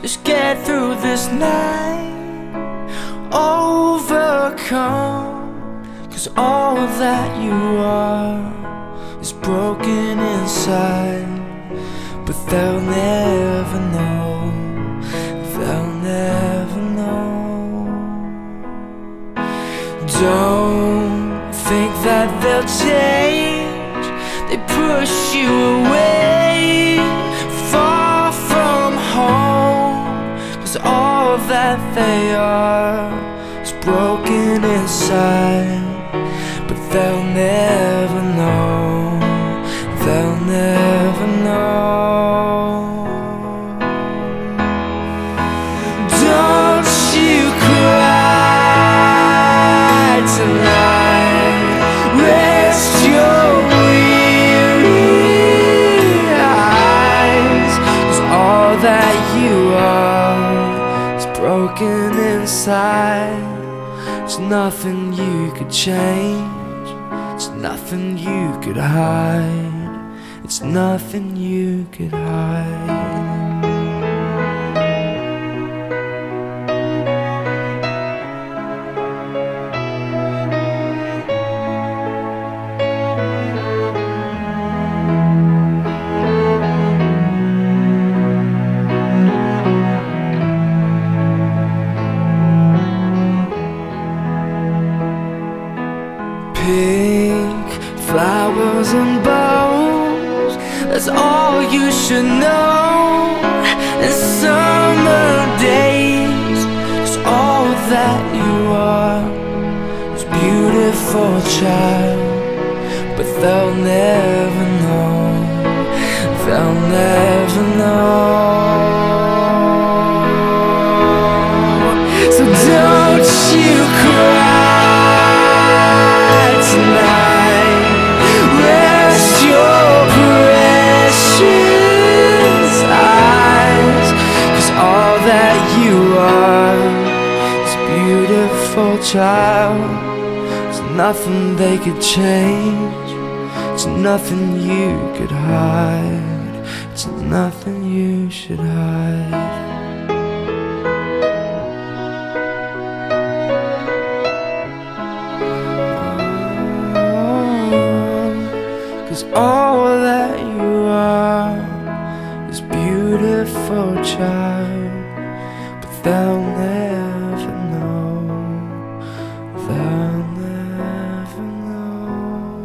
Just get through this night, overcome. 'Cause all that you are is broken inside. But they'll never know, they'll never know. Don't think that they'll change. They push you away, far from home. 'Cause all that they are is broken inside. But they'll never know, they'll never know. Don't you cry tonight, rest your weary eyes. 'Cause all that you are is broken inside. There's nothing you could change, it's nothing you could hide, it's nothing you could hide. 'Pink flowers and bows, that's all you should know. And summer days, 'cause all that you are is beautiful, child. But they'll never know, they'll never know. So don't you cry tonight, rest your precious eyes. 'Cause all that you are is beautiful, child. There's nothing they could change, it's nothing you could hide, it's nothing you should hide. 'Cause all that you are is beautiful, child. But they'll never know, they'll never know.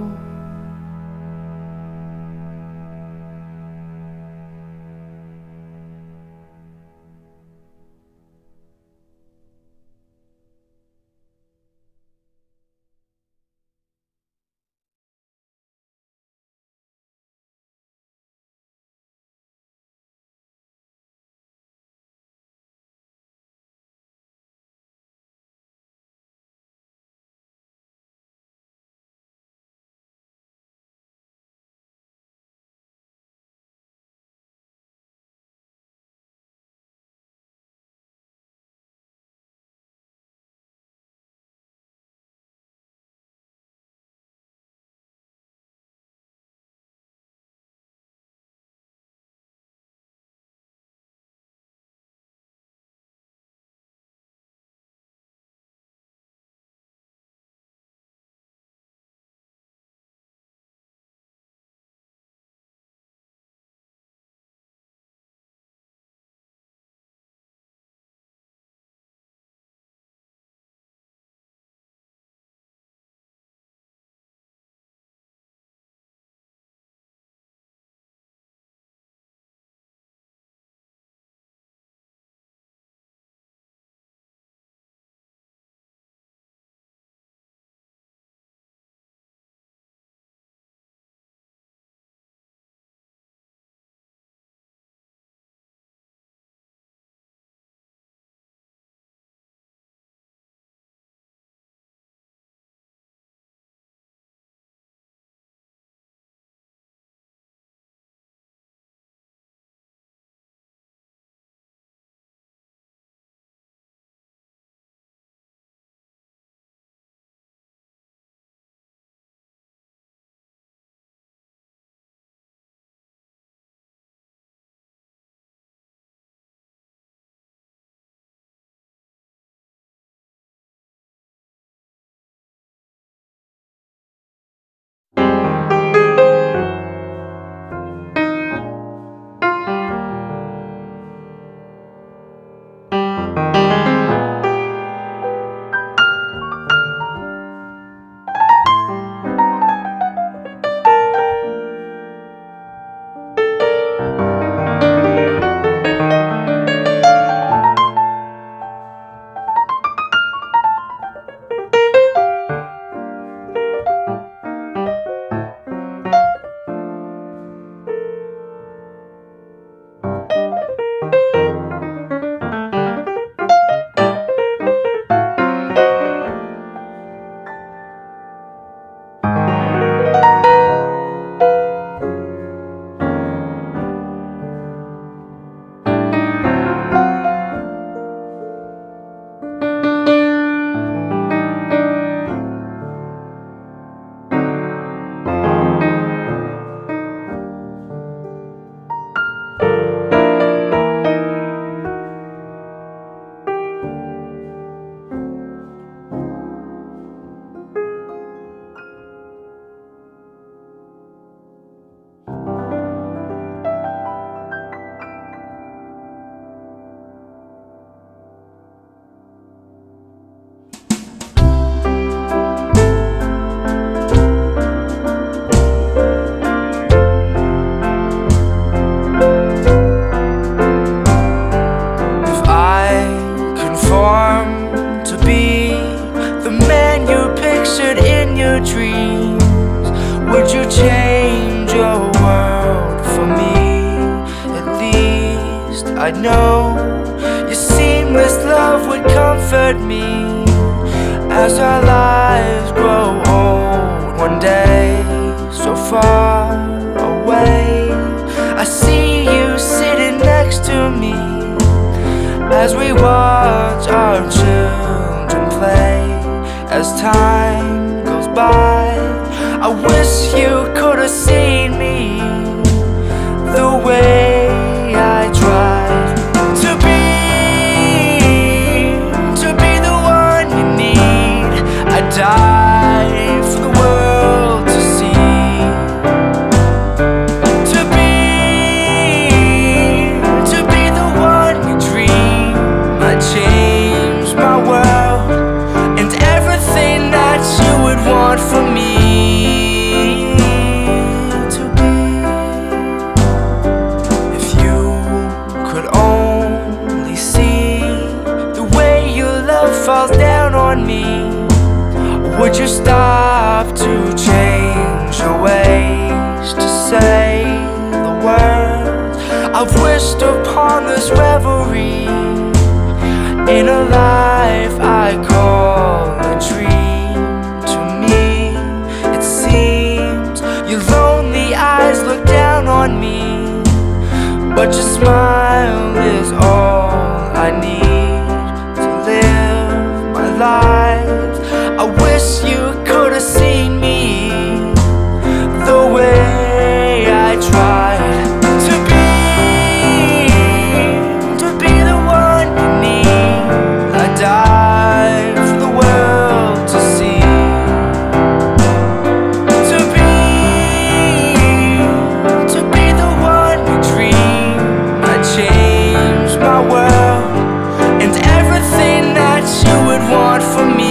would you change your world for me? At least I know your seamless love would comfort me as our lives grow old one day, so far away. I see you sitting next to me as we watch our children play. As time goes by, I wish you could have seen me the way I tried to be the one you need. I died for the world to see. To be the one you dream. I changed my world and everything that you would want for me to be. If you could only see the way your love falls down on me, would you stop to change your ways to say the words I've wished upon this revelry in a life I call a dream? To me, it seems your lonely eyes look down on me, but your smile is all I need to live my life. I wish you could have seen me the way I tried to be the one you need. I died for the world to see. To be the one you dream. I changed my world and everything that you would want for me.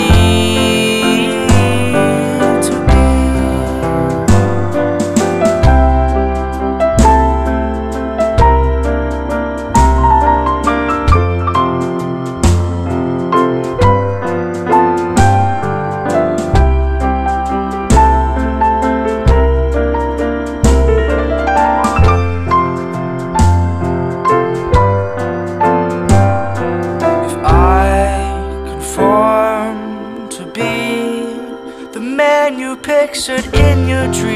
The man you pictured in your dreams,